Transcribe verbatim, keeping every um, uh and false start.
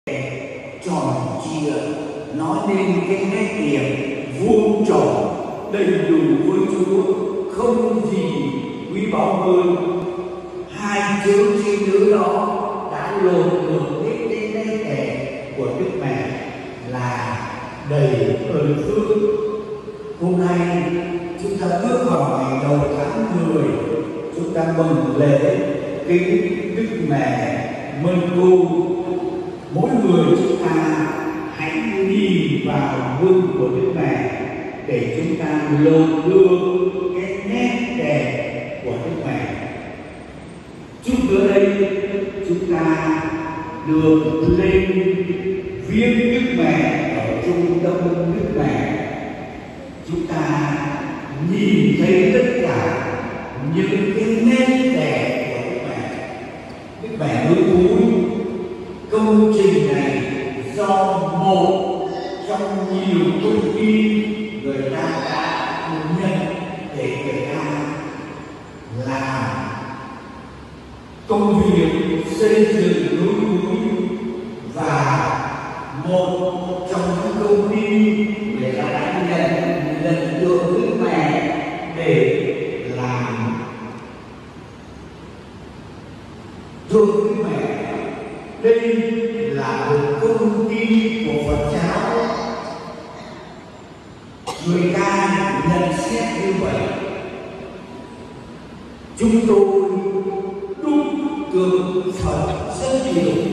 tròn chia, nói nên cái nét đẹp vuông tròn đầy đủ với Chúa, không gì quý báu hơn. Hai chữ chi nữ đó đã lột được hết cái nét đẹp của Đức Mẹ là đầy ơn phước. Hôm nay chúng ta bước vào ngày đầu tháng mười, chúng ta mừng lễ kính Đức Mẹ Mân Cưu. Mỗi người chúng ta hãy nhìn vào gương của Đức Mẹ để chúng ta lột gương cái nét đẹp của Đức Mẹ. Chút nữa đây chúng ta được lên viếng Đức Mẹ ở trung tâm Đức Mẹ. Chúng ta nhìn thấy tất cả những cái nét đẹp của Đức Mẹ. Đức Mẹ núi Cúi, công trình này do một trong nhiều công ty người ta đã nhận để người ta làm công việc xây dựng núi Cúi, và một trong những công ty người ta đã nhận nhận được Đức Mẹ để làm thưa Đức Mẹ. Đây là một công ty của Phật giáo, người ta nhận xét như vậy. Chúng tôi đúng tượng Phật rất nhiều,